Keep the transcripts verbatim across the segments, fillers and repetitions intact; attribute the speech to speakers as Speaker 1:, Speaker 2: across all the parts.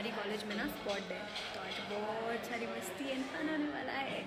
Speaker 1: हमारी कॉलेज में ना स्पॉट डे, तो आज बहुत सारी मस्ती एंड फन होने वाला है।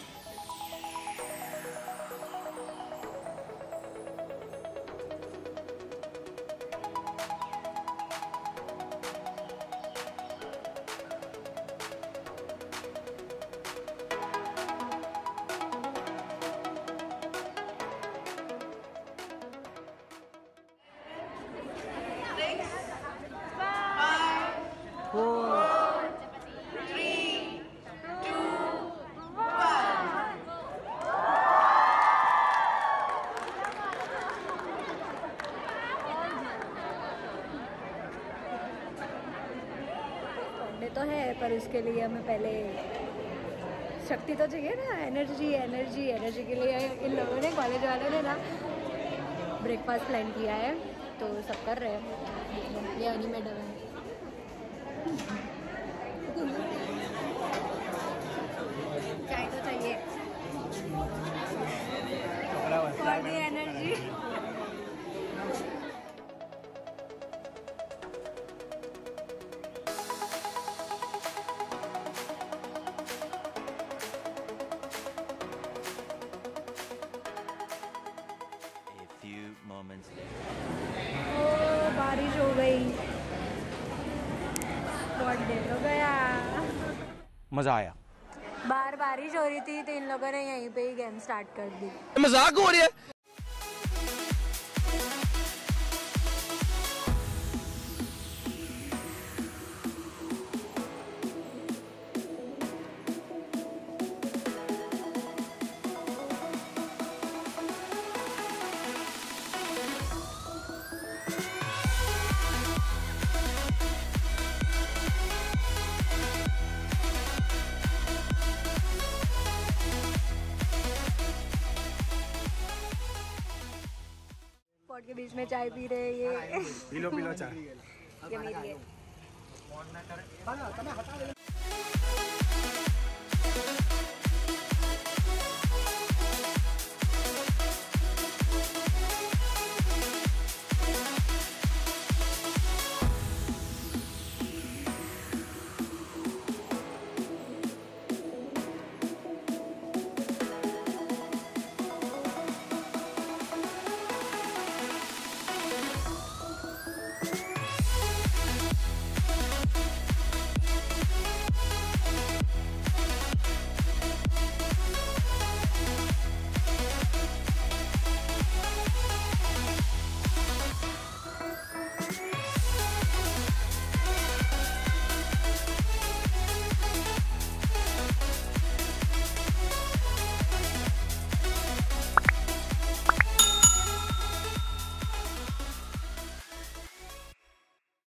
Speaker 1: तो है पर उसके लिए हमें पहले शक्ति तो चाहिए ना, एनर्जी एनर्जी एनर्जी के लिए इन लोगों ने, कॉलेज वालों ने ना ब्रेकफास्ट प्लान किया है, तो सब कर रहे हैं। ये अनी मैडम है। चाय तो चाहिए फॉर द एनर्जी। ओ बारिश हो गई, बहुत देर हो गया।
Speaker 2: मजा आया।
Speaker 1: बाहर बारिश हो रही थी तो इन लोगों ने यहीं पे ही गेम स्टार्ट कर दी।
Speaker 2: मजाक हो रही है।
Speaker 1: स्पॉट के बीच में चाय पी रहे ये।
Speaker 2: पी लो पी लो चाय।
Speaker 1: ये मेरी है।